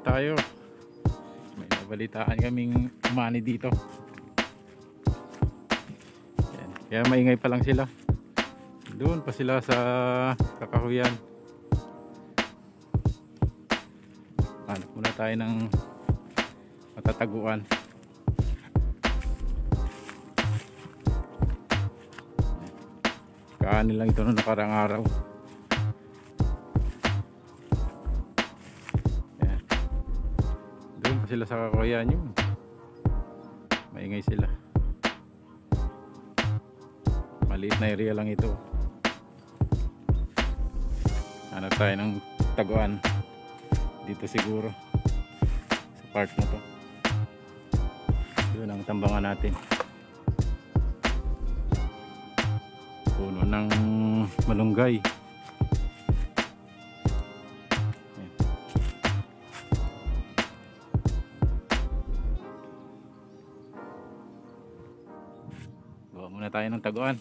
tayo. May nabalitaan kaming umani dito. Yan. Kaya maingay pa lang sila. Doon pa sila sa kakahuyan. Hanap muna tayo ng matataguan. Kaanin lang ito noong nakarang araw. Yan. Doon pa sila sa kakahuyan yun. Maingay sila. Maliit na area lang ito. Hanap tayo ng taguan dito siguro sa part na to. Yun ang tambangan natin. Puno ng malunggay. Ayan. Gawa muna tayo ng taguan.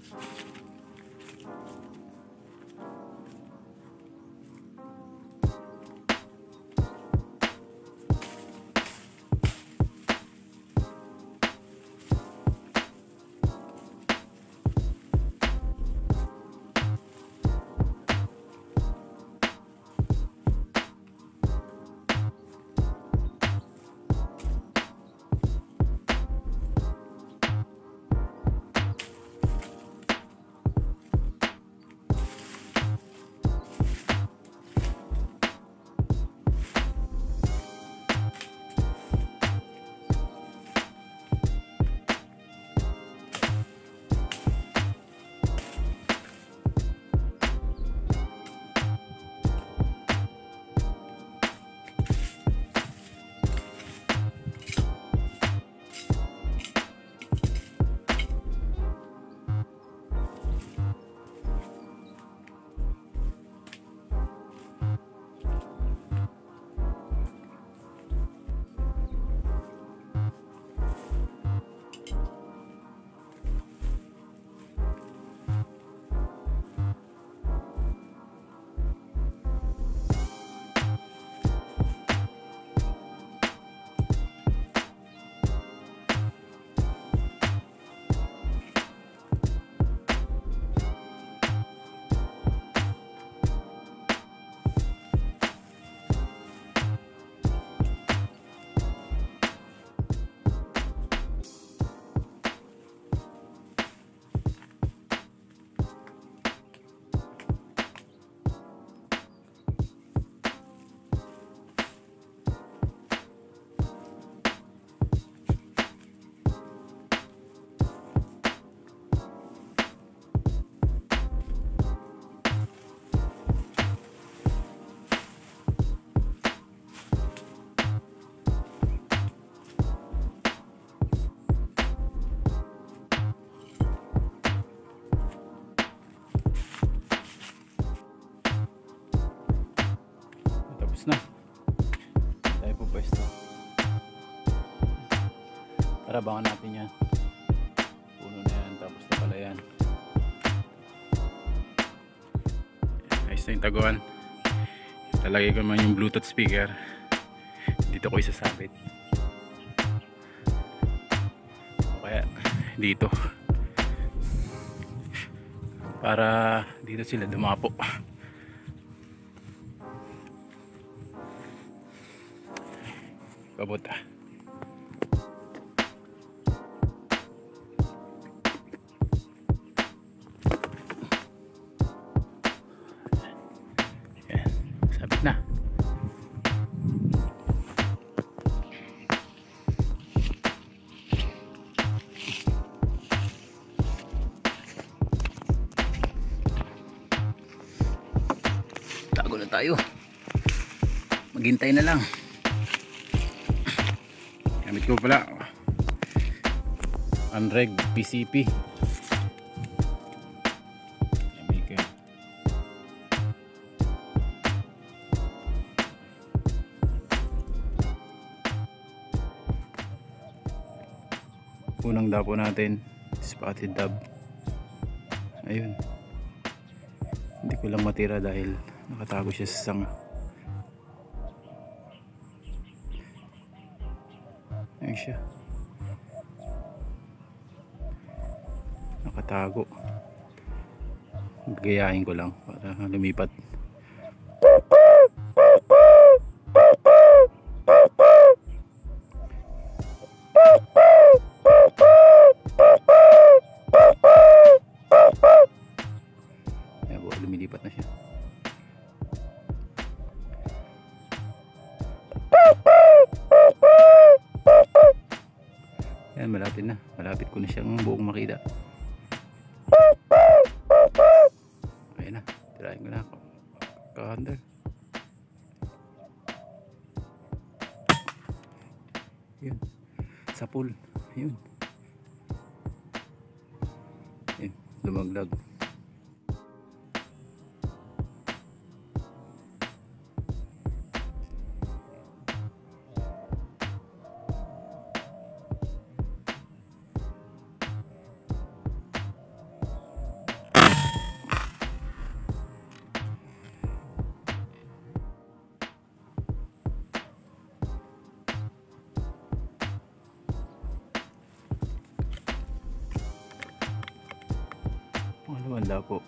Na tayo po pwesto. Tara, abangan natin yan. Puno na yan, tapos na pala yan. Ayos na yung taguan. Lalagay ko naman yung bluetooth speaker. Dito ko isasabit. O kaya dito, para dito sila dumapo. Pabuta. Ayan, sabit na. Tago na tayo. Maghintay na lang. Gamit ko pala unreg PCP. Unang dapo natin spotted dove. Ayun, hindi ko lang matira dahil nakatago siya sa sanga. Ayan siya. Nakatago. Gayahin ko lang para lumipat. Ayan po, lumilipat na siya. Ayan, malapit na. Malapit ko na siyang buong makita. Ayan na, tirahin ko na ako. Ka-hunter. Yun, sa pool. Yun. Yun, lumaglag. Wala po.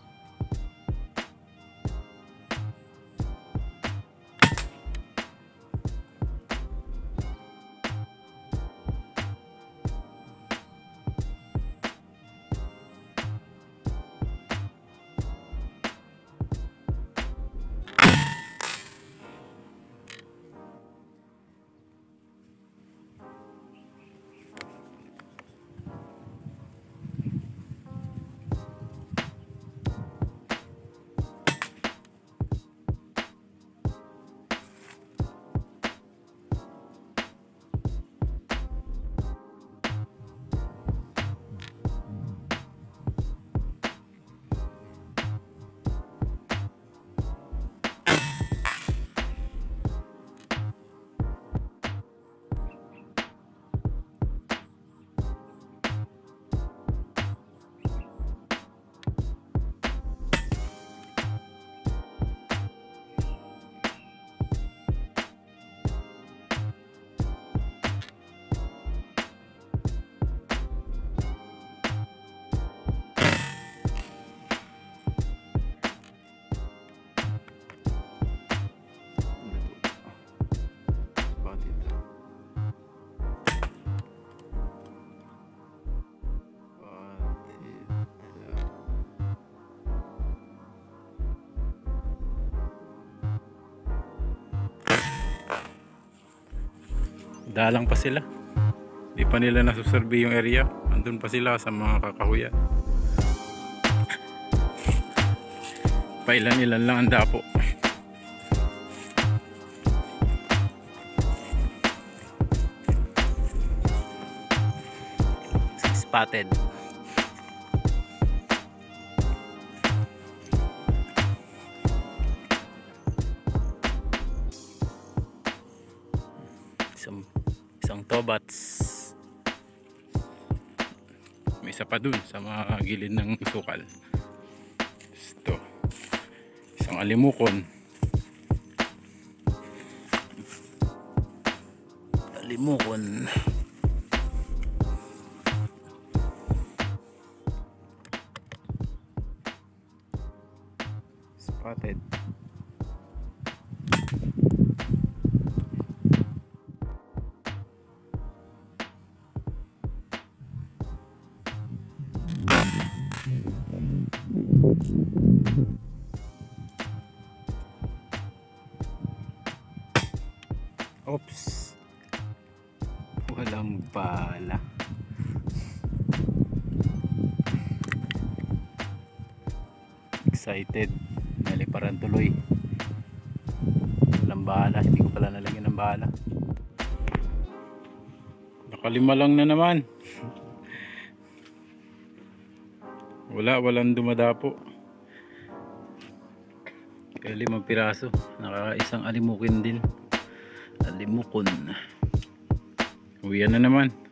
Dalang pa sila. Di pa nila nasusurvey yung area. Andun pa sila sa mga kakahuyan. Pailan-ilan lang ang dapo. Spotted. Isang tobats. May isa pa dun sa mga gilid ng sukal. Ito, isang alimukon. Spotted. Oops, walang bala. Excited, naliparan tuloy. Walang bala, hindi ko pala nalagyan ng bala. Nakalima lang na naman. Walang dumadapo. Kaya 5 piraso. Naka isang alimukin din. Alimukon. Uwian na naman.